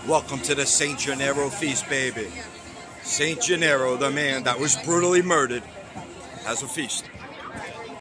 Welcome to the Saint Gennaro feast, baby. Saint Gennaro, the man that was brutally murdered, has a feast.